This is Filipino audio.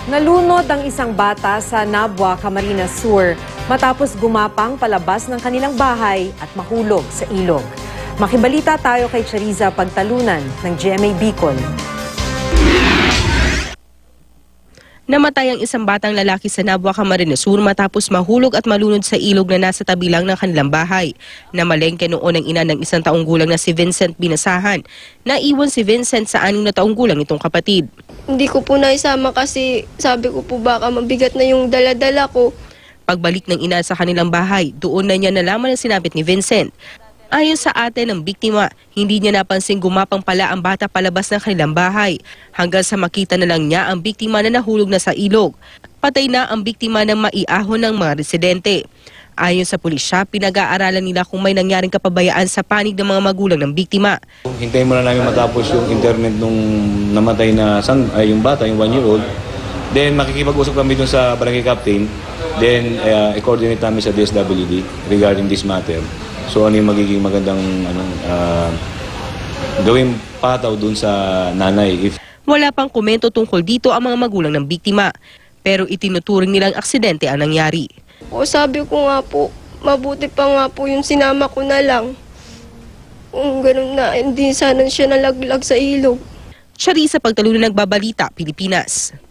Nalunod ang isang bata sa Nabua, Camarines Sur matapos gumapang palabas ng kanilang bahay at mahulog sa ilog. Makibalita tayo kay Chariza Pagtalunan ng GMA Bicol. Namatay ang isang batang lalaki sa Nabua, Camarines Sur matapos mahulog at malunod sa ilog na nasa tabi lang ng kanilang bahay. Namalengke noon ang ina ng 1 taong gulang na si Vincent Binasahan. Naiwan si Vincent sa 6 na taong gulang itong kapatid. Hindi ko po naisama kasi sabi ko po baka mabigat na yung dala-dala ko. Pagbalik ng ina sa kanilang bahay, doon na niya nalaman ang sinapit ni Vincent. Ayon sa ate ng biktima, hindi niya napansing gumapang pala ang bata palabas ng kanilang bahay hanggang sa makita na lang niya ang biktima na nahulog na sa ilog. Patay na ang biktima ng maiahon ng mga residente. Ayon sa pulisya, pinag-aaralan nila kung may nangyaring kapabayaan sa panig ng mga magulang ng biktima. Hintayin muna namin matapos yung internet nung namatay na yung bata, yung 1-year-old. Then makikipag-usap kami dun sa barangay captain. Then i-coordinate namin sa DSWD regarding this matter. So ano yung magiging magandang gawing pataw dun sa nanay. Wala pang komento tungkol dito ang mga magulang ng biktima. Pero itinuturing nilang aksidente ang nangyari. O sabi ko nga po, mabuti pa nga po yung sinama ko na lang. Kung ganun na, hindi sana siya nalaglag sa ilog. Chariza Pagtalunan, Nagbabalita, Pilipinas.